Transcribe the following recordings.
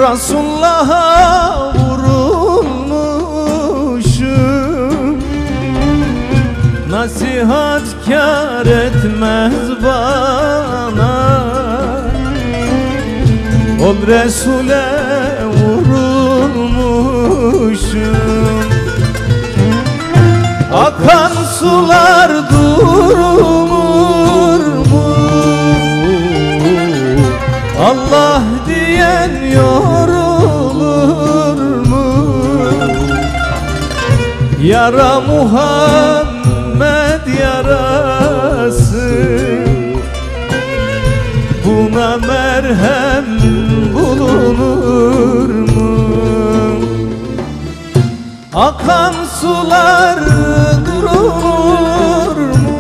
Resulullah'a vurulmuşum, nasihat kâr etmez bana. Ol Resul'e vurulmuşum, akan sular durur mu? Allah diyen yorulur mu? Yara Muhammed yarası, buna merhem bulunur mu? Akan sular durur mu?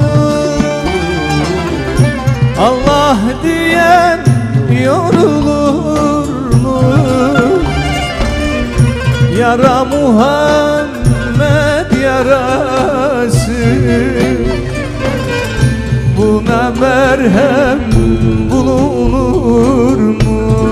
Allah diyen yorulur mu? Yara Muhammed yarası, buna merhem bulunur mu?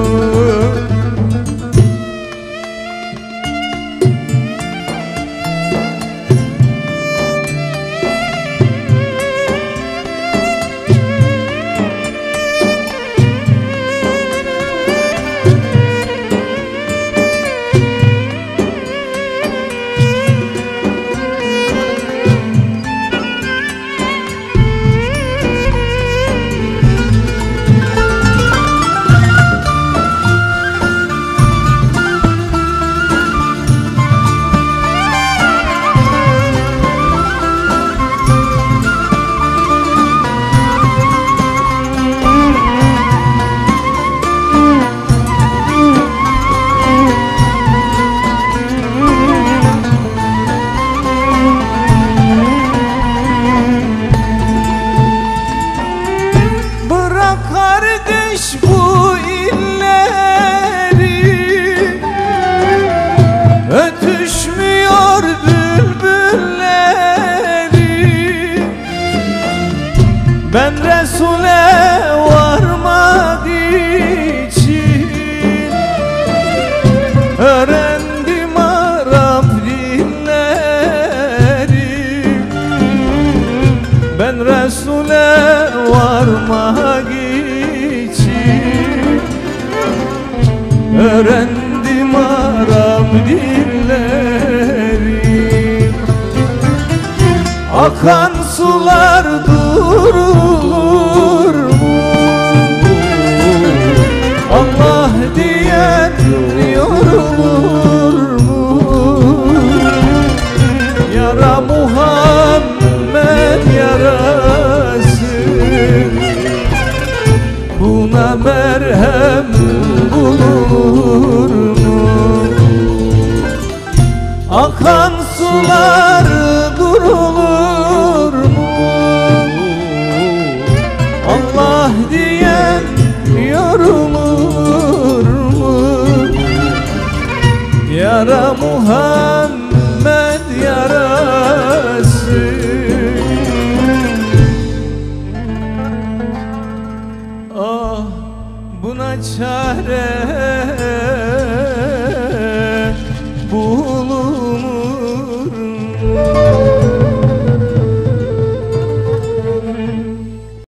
Bu illeri ötüşmüyor bülbülleri. Ben Resul'e varmak için öğrendim Arap dilleri. Ben Resul'e varmak öğrendim Arap dilleri. Akan sular durur mu? Allah diyen yorulur mu? Yara Muhammed yarası, buna merhem bulunur mu? Akan sular durulur mu? Allah diyen yorulur mu? Yara Muhammed